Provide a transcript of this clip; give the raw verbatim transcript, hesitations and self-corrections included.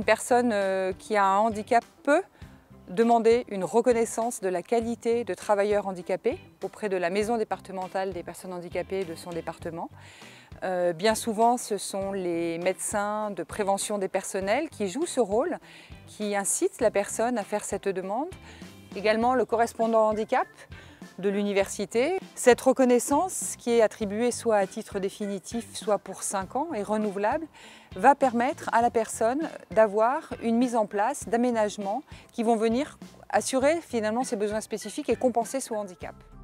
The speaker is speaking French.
personne qui a un handicap peut demander une reconnaissance de la qualité de travailleur handicapé auprès de la maison départementale des personnes handicapées de son département. Euh, bien souvent, ce sont les médecins de prévention des personnels qui jouent ce rôle, qui incitent la personne à faire cette demande. Également le correspondant handicap de l'université. Cette reconnaissance, qui est attribuée soit à titre définitif, soit pour cinq ans et renouvelable, va permettre à la personne d'avoir une mise en place d'aménagements qui vont venir assurer finalement ses besoins spécifiques et compenser son handicap.